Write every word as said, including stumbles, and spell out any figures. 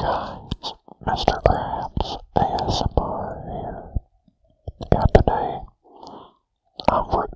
guys, Mister Krabs A S M R here, and today I'm